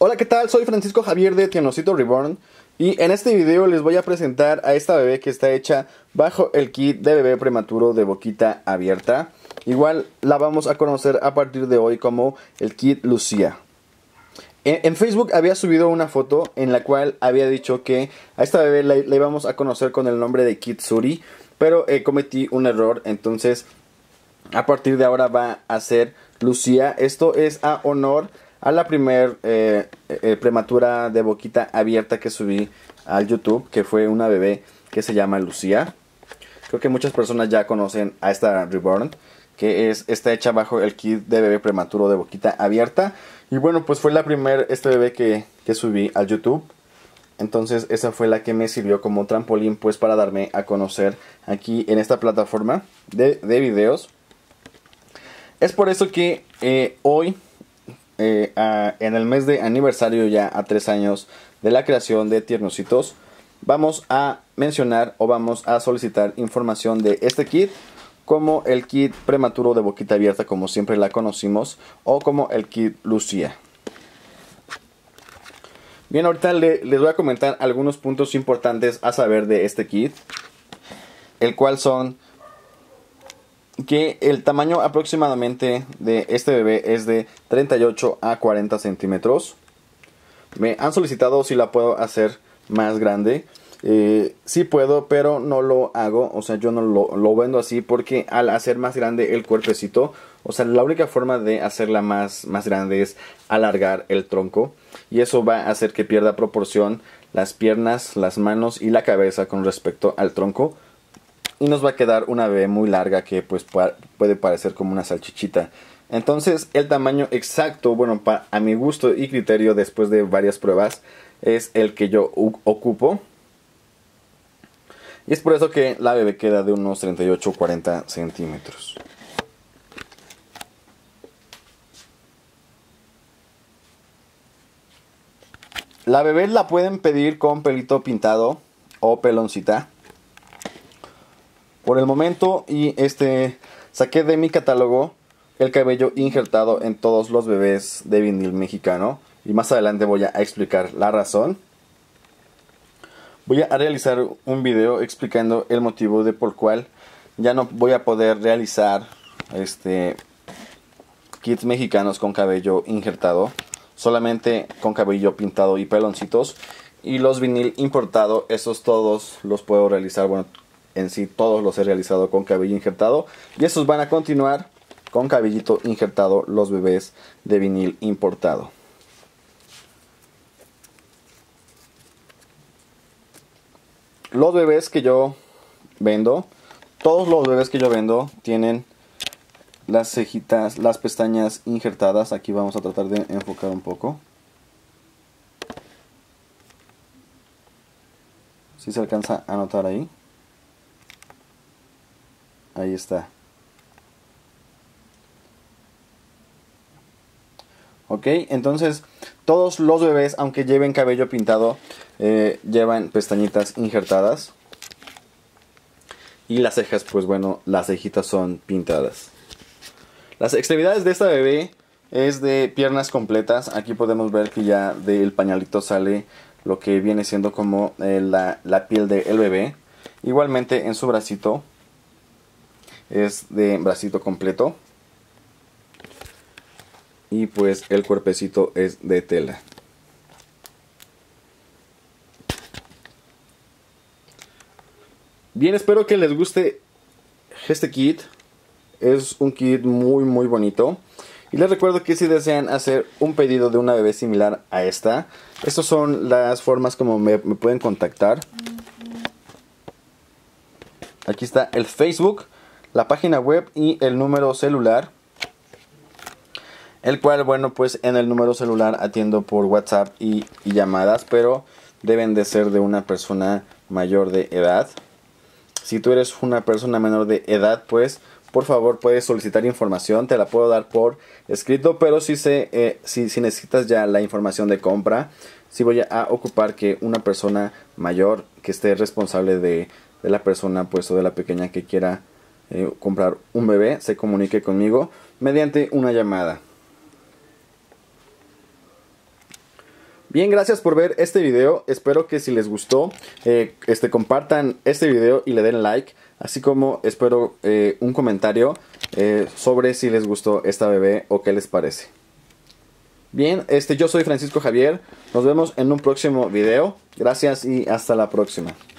Hola, ¿qué tal? Soy Francisco Javier de Tiernocito Reborn y en este video les voy a presentar a esta bebé que está hecha bajo el kit de bebé prematuro de boquita abierta. Igual la vamos a conocer a partir de hoy como el kit Lucía. En Facebook había subido una foto en la cual había dicho que a esta bebé la íbamos a conocer con el nombre de Kit Suri, pero cometí un error, entonces a partir de ahora va a ser Lucía. Esto es a honor a la primer prematura de boquita abierta que subí al YouTube, que fue una bebé que se llama Lucía. Creo que muchas personas ya conocen a esta Reborn, que está hecha bajo el kit de bebé prematuro de boquita abierta. Y bueno, pues fue la primer bebé que subí al YouTube. Entonces esa fue la que me sirvió como trampolín pues para darme a conocer aquí en esta plataforma de videos. Es por eso que hoy, en el mes de aniversario ya a 3 años de la creación de Tiernocitos, vamos a mencionar o vamos a solicitar información de este kit como el kit prematuro de boquita abierta, como siempre la conocimos, o como el kit Lucía. Bien, ahorita les voy a comentar algunos puntos importantes a saber de este kit, el cual son que el tamaño aproximadamente de este bebé es de 38 a 40 centímetros. Me han solicitado si la puedo hacer más grande. Sí puedo, pero no lo hago. O sea, yo no lo vendo así porque al hacer más grande el cuerpecito, o sea, la única forma de hacerla más grande es alargar el tronco. Y eso va a hacer que pierda proporción las piernas, las manos y la cabeza con respecto al tronco. Y nos va a quedar una bebé muy larga que pues puede parecer como una salchichita. Entonces el tamaño exacto, bueno, a mi gusto y criterio después de varias pruebas, es el que yo ocupo. Y es por eso que la bebé queda de unos 38 o 40 centímetros. La bebé la pueden pedir con pelito pintado o peloncita. Por el momento, saqué de mi catálogo el cabello injertado en todos los bebés de vinil mexicano. Y más adelante voy a explicar la razón. Voy a realizar un video explicando el motivo de por cual ya no voy a poder realizar kits mexicanos con cabello injertado. Solamente con cabello pintado y peloncitos. Y los vinil importado, esos todos los puedo realizar, bueno, en sí todos los he realizado con cabello injertado. Y esos van a continuar con cabellito injertado los bebés de vinil importado. Los bebés que yo vendo, todos los bebés que yo vendo tienen las cejitas, las pestañas injertadas. Aquí vamos a tratar de enfocar un poco. Si se alcanza a notar ahí. Ahí está. Ok, entonces todos los bebés, aunque lleven cabello pintado, llevan pestañitas injertadas. Y las cejas, pues bueno, las cejitas son pintadas. Las extremidades de esta bebé es de piernas completas. Aquí podemos ver que ya del pañalito sale lo que viene siendo como la piel del bebé. Igualmente en su bracito es de bracito completo. Y pues el cuerpecito es de tela. Bien, espero que les guste este kit. Es un kit muy bonito. Y les recuerdo que si desean hacer un pedido de una bebé similar a esta, estas son las formas como me pueden contactar. Aquí está el Facebook, la página web y el número celular. El cual, bueno, pues en el número celular atiendo por WhatsApp y llamadas, pero deben de ser de una persona mayor de edad. Si tú eres una persona menor de edad, pues por favor puedes solicitar información, te la puedo dar por escrito, pero si necesitas ya la información de compra, sí voy a ocupar que una persona mayor que esté responsable de la persona, pues, o de la pequeña que quiera comprar un bebé, se comunique conmigo mediante una llamada. Bien, gracias por ver este video. Espero que si les gustó, compartan este video y le den like. Así como espero un comentario sobre si les gustó esta bebé o qué les parece. Bien, yo soy Francisco Javier. Nos vemos en un próximo video. Gracias y hasta la próxima.